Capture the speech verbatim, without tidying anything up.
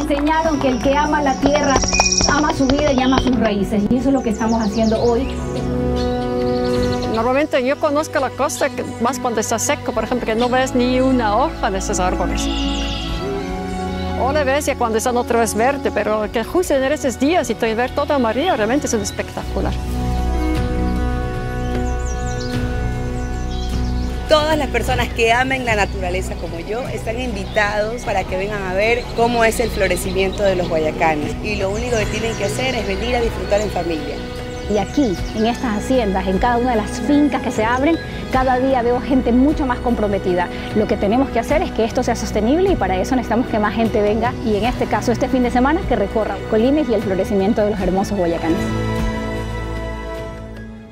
enseñaron que el que ama la tierra ama su vida y ama sus raíces, y eso es lo que estamos haciendo hoy. Normalmente yo conozco la costa más cuando está seco, por ejemplo, que no ves ni una hoja de esos árboles. O la ves ya cuando están otra vez verde, pero que justo en esos días y ver todo amarillo realmente es espectacular. Todas las personas que amen la naturaleza como yo están invitados para que vengan a ver cómo es el florecimiento de los guayacanes. Y lo único que tienen que hacer es venir a disfrutar en familia. Y aquí, en estas haciendas, en cada una de las fincas que se abren, cada día veo gente mucho más comprometida. Lo que tenemos que hacer es que esto sea sostenible y para eso necesitamos que más gente venga y en este caso, este fin de semana, que recorra Colines y el florecimiento de los hermosos guayacanes.